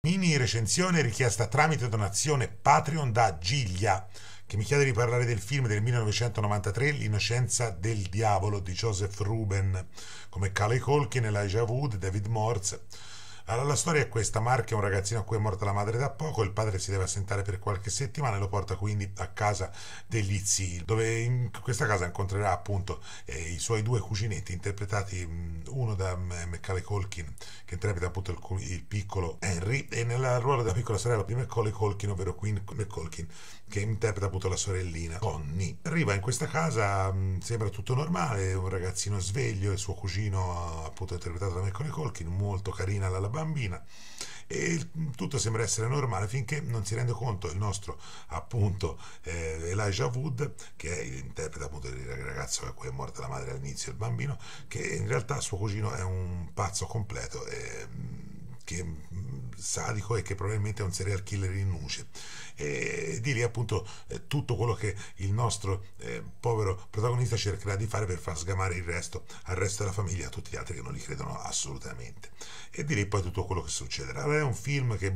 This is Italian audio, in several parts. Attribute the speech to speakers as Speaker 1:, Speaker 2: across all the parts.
Speaker 1: Mini recensione richiesta tramite donazione Patreon da Giglia, che mi chiede di parlare del film del 1993 L'innocenza del diavolo di Joseph Ruben, come Macaulay Culkin, Elijah Wood, David Morse. Allora, la storia è questa: Mark è un ragazzino a cui è morta la madre da poco, il padre si deve assentare per qualche settimana e lo porta quindi a casa degli zii, dove in questa casa incontrerà appunto i suoi due cuginetti, interpretati uno da Macaulay Culkin, che interpreta appunto il piccolo Henry, e nel ruolo della piccola sorella di Macaulay Culkin, ovvero Queen McCulkin, che interpreta appunto la sorellina Connie. Arriva in questa casa, sembra tutto normale, un ragazzino sveglio, il suo cugino appunto interpretato da Macaulay Culkin, molto carina la bambina, e tutto sembra essere normale finché non si rende conto il nostro appunto Elijah Wood, che interpreta appunto il ragazzo a cui è morta la madre all'inizio, il bambino, che in realtà suo cugino è un pazzo completo, che sadico, e che probabilmente è un serial killer in nuce, e di lì appunto tutto quello che il nostro povero protagonista cercherà di fare per far sgamare il resto al resto della famiglia, a tutti gli altri che non li credono assolutamente, e di lì poi tutto quello che succederà. È un film che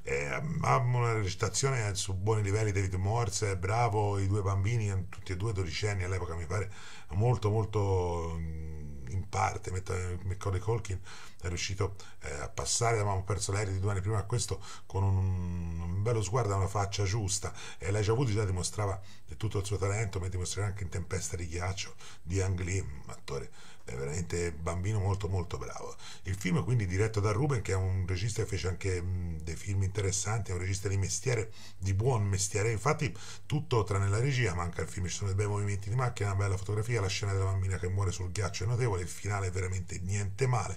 Speaker 1: ha una recitazione su buoni livelli. David Morse è bravo, i due bambini, tutti e due dodicenni all'epoca mi pare, molto molto in parte. Macaulay Culkin è riuscito a passare, avevamo perso l'aereo di 2 anni prima a questo, con un bello sguardo e una faccia giusta, e Elijah Wood già dimostrava tutto il suo talento, ma dimostrerà anche in Tempesta di ghiaccio di Ang Lee, un attore veramente bambino molto molto bravo. Il film quindi diretto da Ruben, che è un regista che fece anche dei film interessanti, è un regista di mestiere, di buon mestiere, infatti tutto tranne la regia manca il film, ci sono dei bei movimenti di macchina, una bella fotografia, la scena della bambina che muore sul ghiaccio è notevole, il finale è veramente niente male,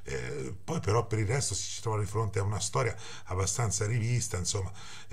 Speaker 1: poi però per il resto si trova di fronte a una storia abbastanza rivista, insomma,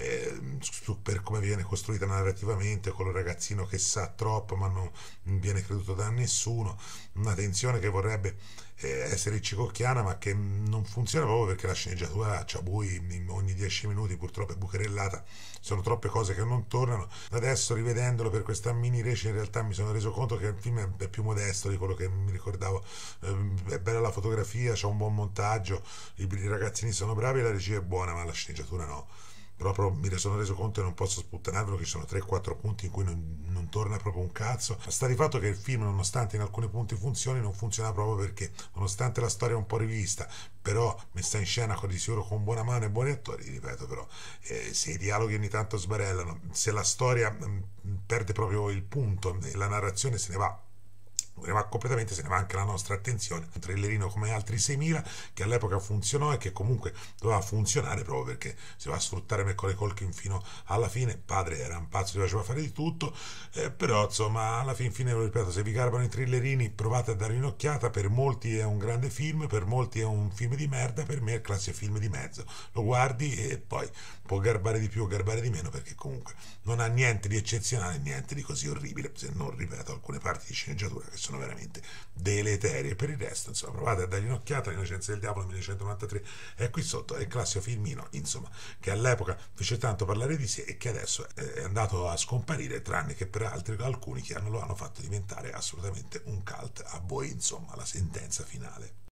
Speaker 1: per come viene costruita narrativamente, con il ragazzino che sa troppo ma non viene creduto da nessuno, una tensione che vorrebbe essere hitchcockiana ma che non funziona proprio perché la sceneggiatura c'ha bui ogni 10 minuti, purtroppo è bucherellata, sono troppe cose che non tornano. Adesso rivedendolo per questa mini rec in realtà mi sono reso conto che il film è più modesto di quello che mi ricordavo, è bella la fotografia, c'è un buon montaggio, i ragazzini sono bravi, la regia è buona, ma la sceneggiatura no. Proprio mi sono reso conto e non posso sputtanarvelo, che ci sono 3-4 punti in cui non torna proprio un cazzo. Sta di fatto che il film, nonostante in alcuni punti funzioni, non funziona proprio perché, nonostante la storia è un po' rivista, però messa in scena di sicuro con buona mano e buoni attori, ripeto, però se i dialoghi ogni tanto sbarellano, se la storia perde proprio il punto e la narrazione se ne va completamente, se ne va anche la nostra attenzione. Un thrillerino come altri 6.000 che all'epoca funzionò e che comunque doveva funzionare proprio perché si va a sfruttare Macaulay Culkin fino alla fine. Il padre era un pazzo, ti faceva fare di tutto, però insomma alla fine, lo ripeto, se vi garbano i thrillerini provate a dare un'occhiata. Per molti è un grande film, per molti è un film di merda, per me è il classico film di mezzo, lo guardi e poi può garbare di più o garbare di meno, perché comunque non ha niente di eccezionale, niente di così orribile, se non, ripeto, alcune parti di sceneggiatura che sono veramente deleterie. Per il resto, insomma, provate a dargli un'occhiata. L'innocenza del diavolo 1993 è qui sotto, è il classico filmino, insomma, che all'epoca fece tanto parlare di sé e che adesso è andato a scomparire, tranne che per alcuni che lo hanno fatto diventare assolutamente un cult. A voi, insomma, la sentenza finale.